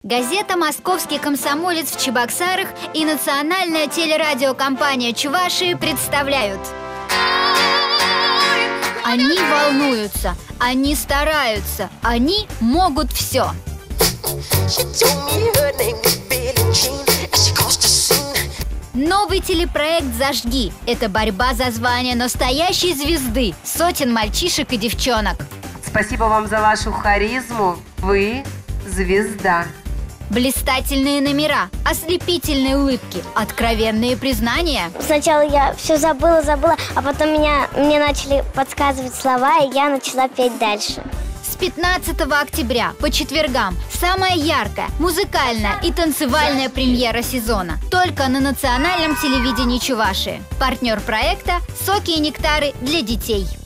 Газета «Московский комсомолец» в Чебоксарах и национальная телерадиокомпания Чувашии представляют. Они волнуются, они стараются, они могут все. Новый телепроект «Зажги» – это борьба за звание настоящей звезды сотен мальчишек и девчонок. Спасибо вам за вашу харизму. Вы звезда. Блистательные номера, ослепительные улыбки, откровенные признания. Сначала я все забыла, а потом мне начали подсказывать слова, и я начала петь дальше. С 15 октября по четвергам самая яркая музыкальная и танцевальная премьера сезона. Только на национальном телевидении Чувашии. Партнер проекта «Соки и нектары для детей».